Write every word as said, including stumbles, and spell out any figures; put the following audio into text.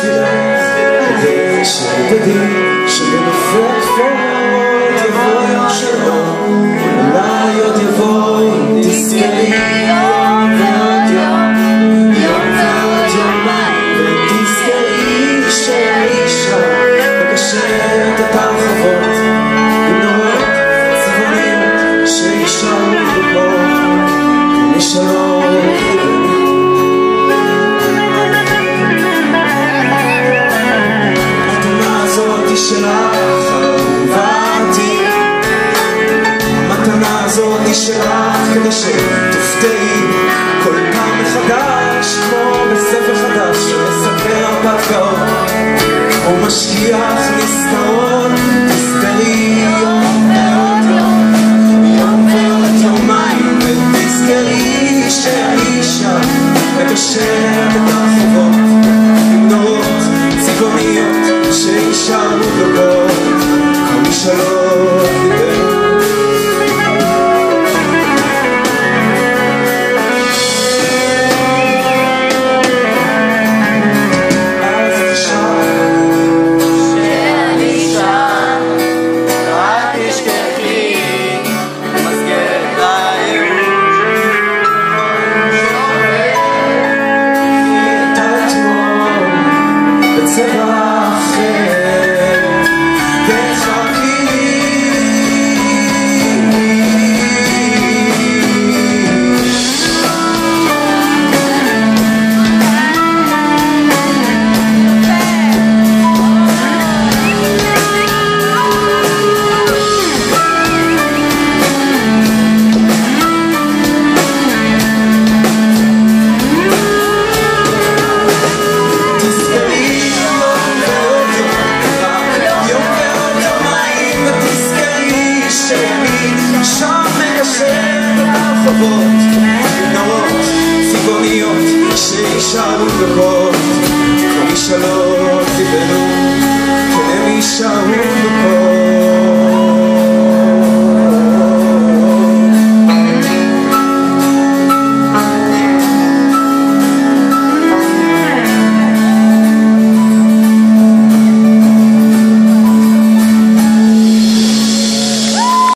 בשבילך, כדי שתדעי שבנופף יבוא יום שלום, אולי עוד יבוא אם תזכרי יום ועוד יום, יום ועוד יומיים, ותזכרי שהאישה מקשרת את הרחבות עם נורות צבעוניות שישארו בו ומי שלא ידעו. המתנה הזאת היא שלך אהובתי, המתנה הזאת היא שלך כדי שתופתעי כל פעם מחדש, כמו בספר חדש שמספר הרפתקאות ומשגיח נזכרות. תזכרי יום ועוד יום, יום ועוד יומיים, ותזכרי שהאישה מקשרת את הרחובות עם נורות צבעוניות שישארו בגבות כל מי שלא דיבר. נורות צבעוניות שישארו בגבות, כל מי שלא דיברו, כן הם יישארו